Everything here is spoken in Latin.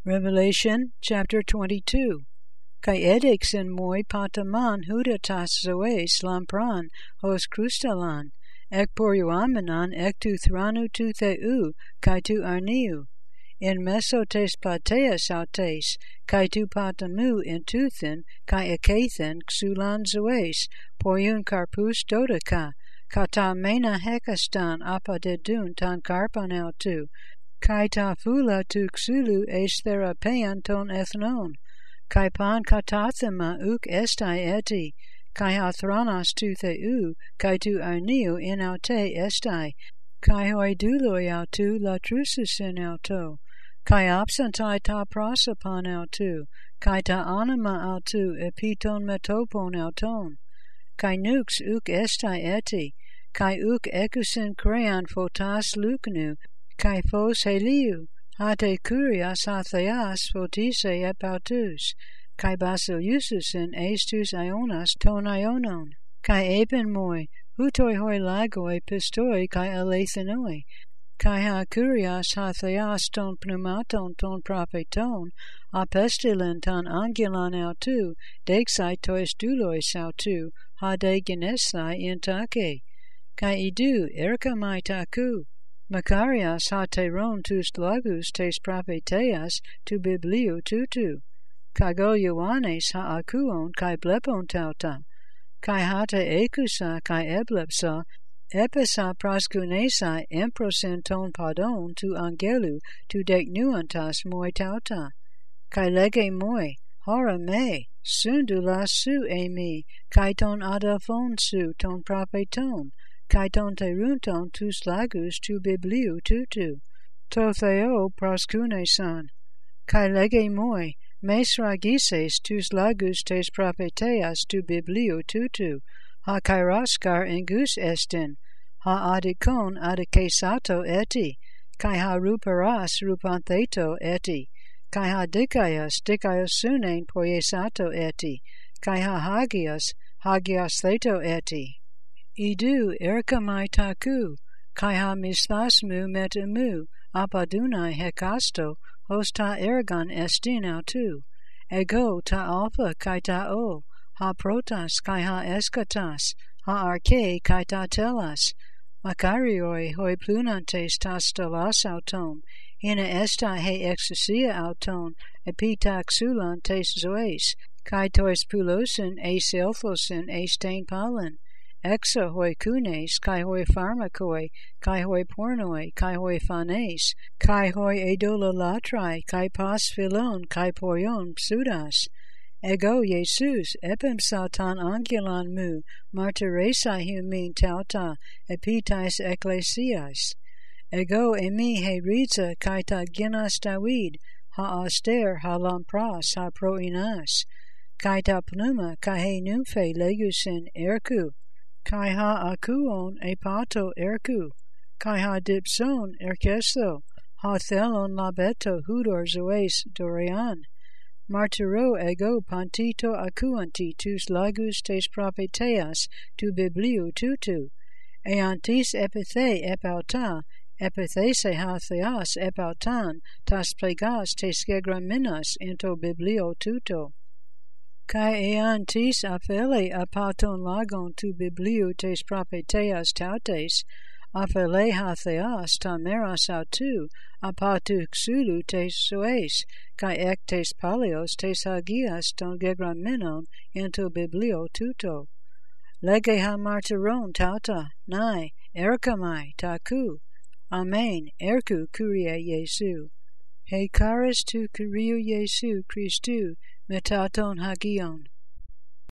Revelation chapter 22. Kai edix en moi pataman hudatas zoes lampran hos crustalan, ek poriuamenan ek tu thranu tu theu, kai tu arniu. In mesotes pateas autes, kai tu patamu in tuthin, kai ekathin xulan zoes, poriun carpus dodaka, kata mena hekastan apadedun tan carpan autu, kai ta fula tu xulu es therapean ton ethnon, kai pan katathema uk estai eti, kai ha thranas tu theu, kai tu arniu in aute estai, kai hoi duloi autu latrusus in auto, kai absentai ta prosopon autu, kai ta anima autu epiton metopon auton, kai nux uk estai eti, kai uk ekusin crean photas lucnu, kai phos heliu, hate kurias hatheas photise epautus, kai basilusus in estus ionas ton ionon, kai epen moi, hutoi hoi lagoi pistoi kai alethenoi, kai ha kurias hatheas ton pneumaton ton propheton, apestilin ton angelan autu, dexai tois dulois autu, hade genesai intake, kai idu erkamai taku, Macarias ha teron tus lagus tes propheteas tu bibliu tutu, kago Ioannes ha akuon kai blepon tauta, kai hate ekusa kai eblepsa, episa proskunesa emprosen ton padon tu angelu tu deknuantas moi tauta, kai lege moi, hora me, sundula su emi, kai ton adafon su ton propheton, kai ton terunton tus lagus tu bibliu tutu, to theo proskunesan, kai lege moi, mes ragises tus lagus tes propheteas tu bibliu tutu, ha kairaskar engus estin, ha adikon adikesato eti, kai ha ruparas rupantheto eti, kai ha dikaias dikaiasunen poiesato eti, kai ha hagias hagias theto eti. Idu erkamai taku, kai ha misthasmu metamu, apadunai hekasto, hosta ergon estin autu, ego ta alpha kai ta o, ha protas kai ha eskatas, ha arche kai ta telas, macarioi hoi plunantes ta stelas auton, ina esta he exousia auton, epitaxulan tes zoes, kai tois pulosin es elthosin estain palin, exa hoi kunes, kai hoi pharmakoi, kai hoi pornoi, kai hoi phanes, kai hoi edolalatrai, kai pas philon, kai poion pseudas. Ego Jesus, epim satan angelan mu, martyresai humin tauta, epitais ecclesias. Ego emi he riza, kai ta ginas David, ha auster, ha lampras, ha proinas, kai ta pneuma, kai he nymphe legusin erku, kai ha akuon epato erku, kai ha dipson erkesto, ha thelon labeto hudor zoes dorian, martyro ego pantito akuanti tus lagus tes propheteas tu bibliu tutu, eantis epithe epauta, epithese ha theas epautan, tas plegas tes gegraminas into biblio tuto. Kai eantis aphele apaton lagon tu bibliu tes propheteas tautes, aphele ha theas ta meras autu, apatu xulu tes soes, kai ek tes palios tes hagias ton gegraminon into biblio tuto. Lege ha martyron tauta, nai, erkamai, taku, amen, erku kurie Jesu. He charis tu kuriu Jesu Christu, metaton hagion.